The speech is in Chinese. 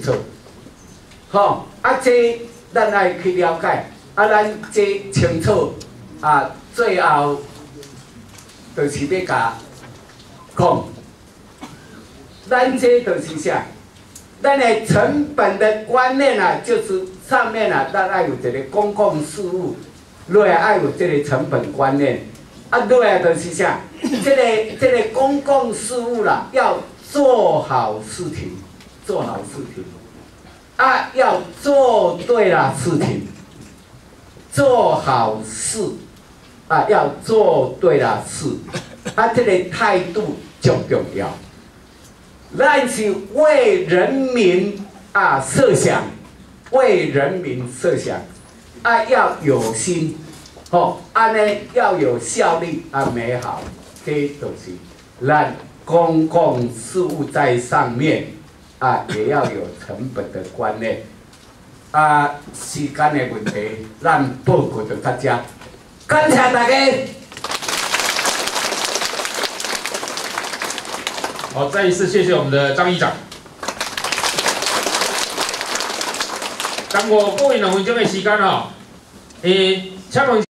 楚。吼，这咱来去了解，咱这清楚最后就是要甲讲，咱这就是啥？咱的成本的观念就是上面咱要有一个公共事务，落来要有这个成本观念，落来就是啥？这个公共事务要做好事情，做好事情。要做对了事情，做好事，要做对了事，这个态度最重要。咱是为人民设想，为人民设想，要有心，安尼要有效率美好，这就是咱公共事务在上面。也要有成本的观念。时间的问题，咱报告就到这，感谢大家。 好，再一次谢谢我们的张议长。等我各位两分钟的时间请问。